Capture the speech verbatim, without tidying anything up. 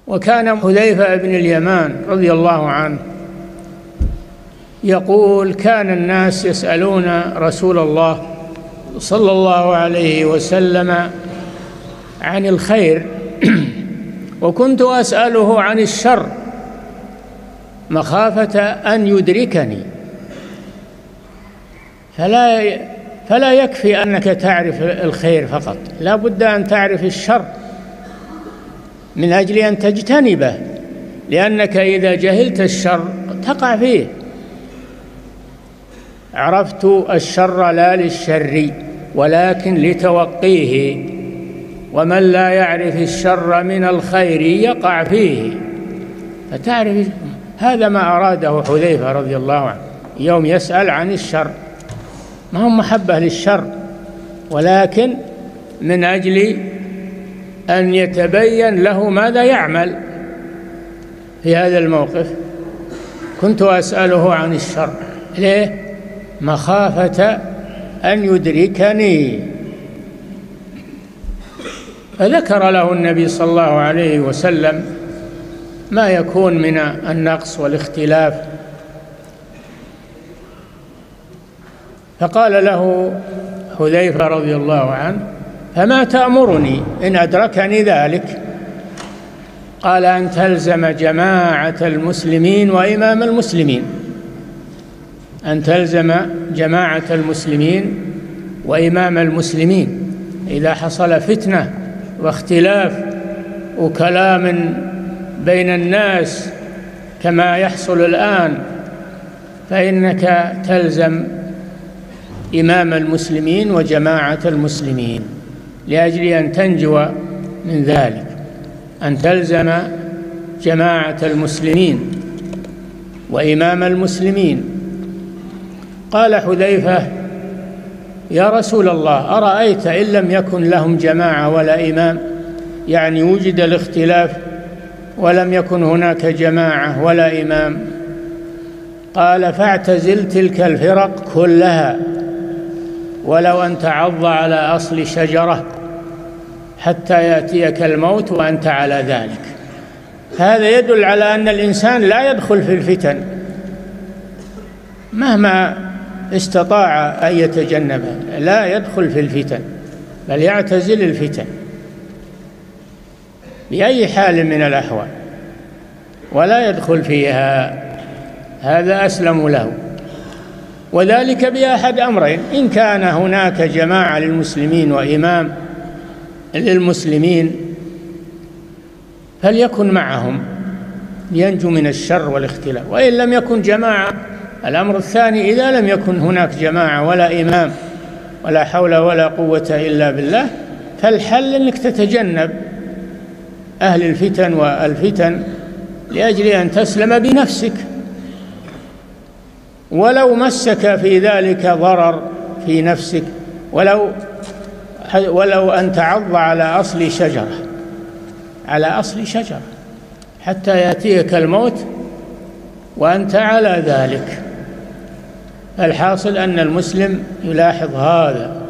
وكان حذيفة بن اليمان رضي الله عنه يقول: كان الناس يسألون رسول الله صلى الله عليه وسلم عن الخير وكنت أسأله عن الشر مخافة أن يدركني. فلا فلا يكفي أنك تعرف الخير فقط، لا بد أن تعرف الشر من أجل أن تجتنبه، لأنك إذا جهلت الشر تقع فيه. عرفت الشر لا للشر ولكن لتوقيه، ومن لا يعرف الشر من الخير يقع فيه. فتعرف هذا ما أراده حذيفة رضي الله عنه يوم يسأل عن الشر، ما هو محبة للشر، ولكن من أجل أن يتبين له ماذا يعمل في هذا الموقف. كنت أسأله عن الشر ليه؟ مخافة أن يدركني. فذكر له النبي صلى الله عليه وسلم ما يكون من النقص والاختلاف، فقال له حذيفة رضي الله عنه: فما تأمرني إن أدركني ذلك؟ قال: أن تلزم جماعة المسلمين وإمام المسلمين، أن تلزم جماعة المسلمين وإمام المسلمين. إذا حصل فتنة واختلاف وكلام بين الناس كما يحصل الآن، فإنك تلزم إمام المسلمين وجماعة المسلمين لأجل أن تنجو من ذلك، أن تلزم جماعة المسلمين وإمام المسلمين. قال حذيفة: يا رسول الله، أرأيت إن لم يكن لهم جماعة ولا إمام، يعني وجد الاختلاف ولم يكن هناك جماعة ولا إمام؟ قال: فاعتزل تلك الفرق كلها ولو أن تعض على أصل شجرة حتى يأتيك الموت وأنت على ذلك. هذا يدل على أن الإنسان لا يدخل في الفتن مهما استطاع أن يتجنبها، لا يدخل في الفتن بل يعتزل الفتن بأي حال من الأحوال ولا يدخل فيها، هذا أسلم له. وذلك بأحد أمرين: إن كان هناك جماعة للمسلمين وإمام للمسلمين فليكن معهم لينجو من الشر والاختلاف، وإن لم يكن جماعة. الأمر الثاني: إذا لم يكن هناك جماعة ولا إمام ولا حول ولا قوة إلا بالله، فالحل أنك تتجنب أهل الفتن والفتن لأجل أن تسلم بنفسك، ولو مسك في ذلك ضرر في نفسك، ولو ولو أن تعض على أصل شجرة على أصل شجرة حتى يأتيك الموت وأنت على ذلك. الحاصل أن المسلم يلاحظ هذا